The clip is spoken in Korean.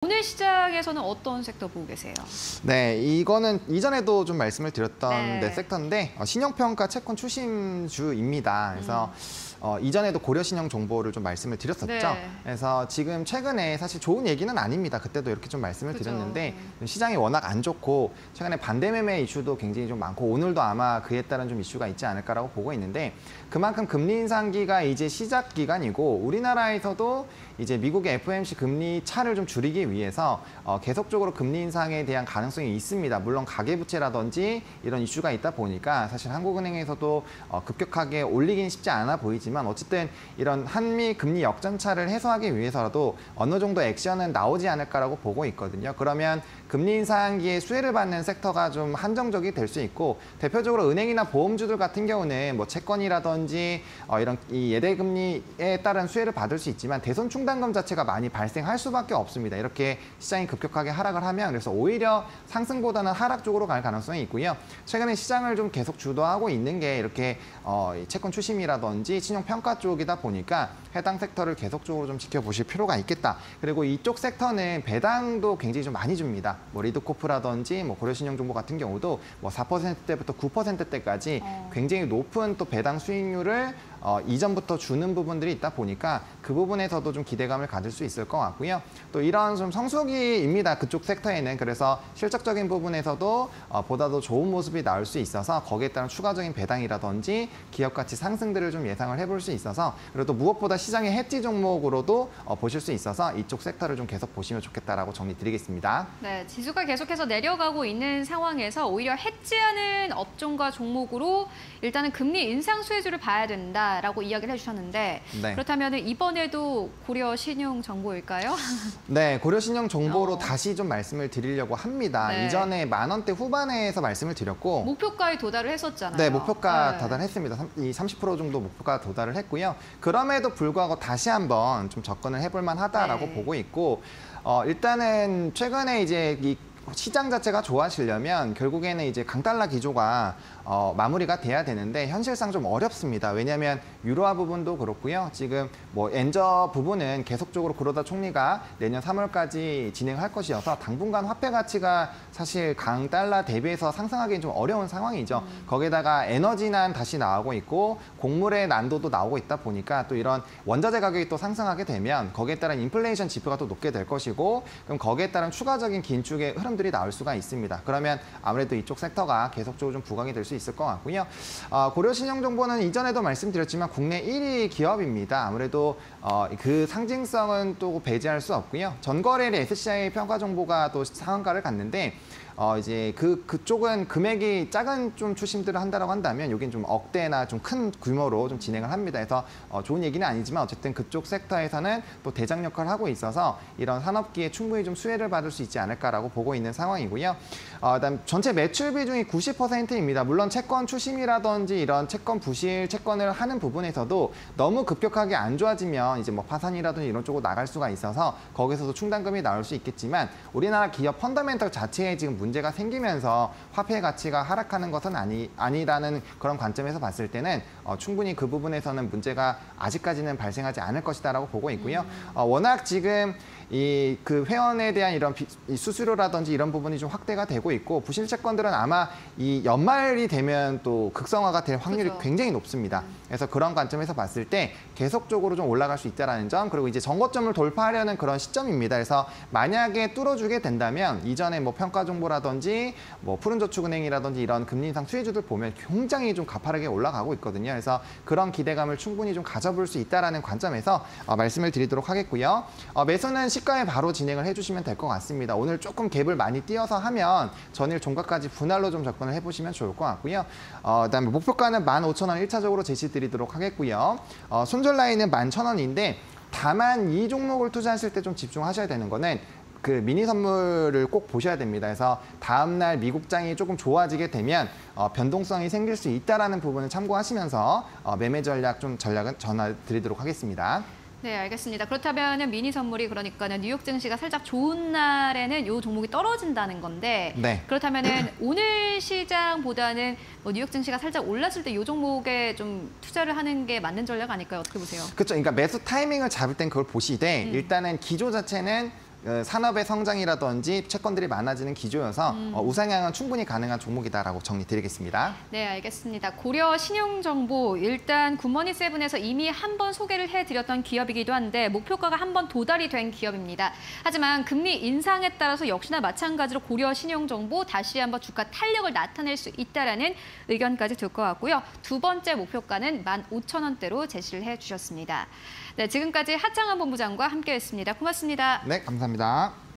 오늘 시장에서는 어떤 섹터 보고 계세요? 네, 이거는 이전에도 좀 말씀을 드렸던 네. 섹터인데 신용평가 채권 추심주입니다. 그래서 이전에도 고려신용 정보를 좀 말씀을 드렸었죠. 네. 그래서 지금 최근에 사실 좋은 얘기는 아닙니다. 그때도 이렇게 좀 말씀을 그죠. 드렸는데 시장이 워낙 안 좋고 최근에 반대 매매 이슈도 굉장히 좀 많고 오늘도 아마 그에 따른 좀 이슈가 있지 않을까라고 보고 있는데 그만큼 금리 인상기가 이제 시작 기간이고 우리나라에서도 이제 미국의 FOMC 금리 차를 좀 줄이기 위해서 계속적으로 금리 인상에 대한 가능성이 있습니다. 물론 가계부채라든지 이런 이슈가 있다 보니까 사실 한국은행에서도 급격하게 올리긴 쉽지 않아 보이지만 어쨌든 이런 한미 금리 역전차를 해소하기 위해서라도 어느 정도 액션은 나오지 않을까라고 보고 있거든요. 그러면 금리 인상기에 수혜를 받는 섹터가 좀 한정적이 될 수 있고 대표적으로 은행이나 보험주들 같은 경우는 뭐 채권이라든지 이런 이 예대 금리에 따른 수혜를 받을 수 있지만 대손 충당금 자체가 많이 발생할 수밖에 없습니다. 이렇게 시장이 급격하게 하락을 하면 그래서 오히려 상승보다는 하락 쪽으로 갈 가능성이 있고요. 최근에 시장을 좀 계속 주도하고 있는 게 이렇게 채권 추심이라든지 신용 평가 쪽이다 보니까 해당 섹터를 계속적으로 좀 지켜보실 필요가 있겠다. 그리고 이쪽 섹터는 배당도 굉장히 좀 많이 줍니다. 뭐 리드코프라든지 뭐 고려신용정보 같은 경우도 뭐 4%대부터 9%대까지 굉장히 높은 또 배당 수익률을 이전부터 주는 부분들이 있다 보니까 그 부분에서도 좀 기대감을 가질 수 있을 것 같고요. 또 이런 좀 성수기입니다. 그쪽 섹터에는. 그래서 실적적인 부분에서도 보다도 좋은 모습이 나올 수 있어서 거기에 따른 추가적인 배당이라든지 기업 가치 상승들을 좀 예상을 해볼 수 있어서 그리고 또 무엇보다 시장의 해지 종목으로도 보실 수 있어서 이쪽 섹터를 좀 계속 보시면 좋겠다라고 정리 드리겠습니다. 네, 지수가 계속해서 내려가고 있는 상황에서 오히려 해지하는 업종과 종목으로 일단은 금리 인상 수혜주를 봐야 된다라고 이야기를 해주셨는데 네. 그렇다면 이번에도 고려신용정보일까요? 네, 고려신용정보로 다시 좀 말씀을 드리려고 합니다. 네. 이전에 10,000원대 후반에서 말씀을 드렸고 목표가에 도달을 했었잖아요. 네, 목표가 네. 도달했습니다. 이 30% 정도 목표가 도달을 했고요. 그럼에도 불구하고 다시 한번 좀 접근을 해볼 만하다라고 네. 보고 있고 일단은 최근에 이제 이 시장 자체가 좋아지려면 결국에는 이제 강달러 기조가 마무리가 돼야 되는데 현실상 좀 어렵습니다. 왜냐하면 유로화 부분도 그렇고요. 지금 뭐 엔저 부분은 계속적으로 구로다 총리가 내년 3월까지 진행할 것이어서 당분간 화폐 가치가 사실 강달러 대비해서 상승하기는 좀 어려운 상황이죠. 거기에다가 에너지난 다시 나오고 있고 곡물의 난도도 나오고 있다 보니까 또 이런 원자재 가격이 또 상승하게 되면 거기에 따른 인플레이션 지표가 또 높게 될 것이고 그럼 거기에 따른 추가적인 긴축의 흐름들이 나올 수가 있습니다. 그러면 아무래도 이쪽 섹터가 계속적으로 좀 부각이 될 수 있을 것 같고요. 고려신용정보는 이전에도 말씀드렸지만 국내 1위 기업입니다. 아무래도 그 상징성은 또 배제할 수 없고요. 전거래일 SCI 평가 정보가 또 상한가를 갔는데 이제 그쪽은 금액이 작은 좀 추심들을 한다라고 한다면 여긴 좀 억대나 좀 큰 규모로 좀 진행을 합니다. 그래서 좋은 얘기는 아니지만 어쨌든 그쪽 섹터에서는 또 대장 역할을 하고 있어서 이런 산업기에 충분히 좀 수혜를 받을 수 있지 않을까라고 보고 있는 상황이고요. 그다음 전체 매출 비중이 90%입니다. 물론 채권 추심이라든지 이런 채권 부실 채권을 하는 부분에서도 너무 급격하게 안 좋아지면 이제 뭐 파산이라든지 이런 쪽으로 나갈 수가 있어서 거기서도 충당금이 나올 수 있겠지만 우리나라 기업 펀더멘털 자체에 지금 문제가 생기면서 화폐 가치가 하락하는 것은 아니라는 그런 관점에서 봤을 때는 충분히 그 부분에서는 문제가 아직까지는 발생하지 않을 것이다라고 보고 있고요. 워낙 지금 그 회원에 대한 이런 수수료라든지 이런 부분이 좀 확대가 되고 있고 부실 채권들은 아마 이 연말이 되면 또 극성화가 될 확률이 그렇죠. 굉장히 높습니다. 그래서 그런 관점에서 봤을 때 계속적으로 좀 올라갈 수 있다는 점 그리고 이제 정고점을 돌파하려는 그런 시점입니다. 그래서 만약에 뚫어주게 된다면 이전에 뭐 평가 정보라든지 뭐 푸른저축은행이라든지 이런 금리 인상 수혜주들 보면 굉장히 좀 가파르게 올라가고 있거든요. 그래서 그런 기대감을 충분히 좀 가져볼 수 있다는 관점에서 말씀을 드리도록 하겠고요. 매수는 시가에 바로 진행을 해주시면 될 것 같습니다. 오늘 조금 갭을 많이 띄어서 하면 전일 종가까지 분할로 좀 접근을 해보시면 좋을 것 같고요. 그다음에 목표가는 15,000원 1차적으로 제시드리도록 하겠고요. 손절 라인은 11,000원인데 다만 이 종목을 투자하실 때 좀 집중하셔야 되는 거는 그 미니 선물을 꼭 보셔야 됩니다. 그래서 다음날 미국장이 조금 좋아지게 되면 변동성이 생길 수 있다는 부분을 참고하시면서 매매 전략은 전화드리도록 하겠습니다. 네, 알겠습니다. 그렇다면 미니 선물이 그러니까는 뉴욕 증시가 살짝 좋은 날에는 이 종목이 떨어진다는 건데 네. 그렇다면은 오늘 시장보다는 뭐 뉴욕 증시가 살짝 올랐을 때 이 종목에 좀 투자를 하는 게 맞는 전략 아닐까요? 어떻게 보세요? 그렇죠. 그러니까 매수 타이밍을 잡을 땐 그걸 보시되 일단은 기조 자체는 산업의 성장이라든지 채권들이 많아지는 기조여서 우상향은 충분히 가능한 종목이다라고 정리드리겠습니다. 네, 알겠습니다. 고려 신용정보 일단 굿모닝 세븐에서 이미 한 번 소개를 해드렸던 기업이기도 한데 목표가가 한 번 도달이 된 기업입니다. 하지만 금리 인상에 따라서 역시나 마찬가지로 고려 신용정보 다시 한번 주가 탄력을 나타낼 수 있다라는 의견까지 들 것 같고요. 두 번째 목표가는 15,000원대로 제시를 해주셨습니다. 네, 지금까지 하창한 본부장과 함께했습니다. 고맙습니다. 네, 감사합니다.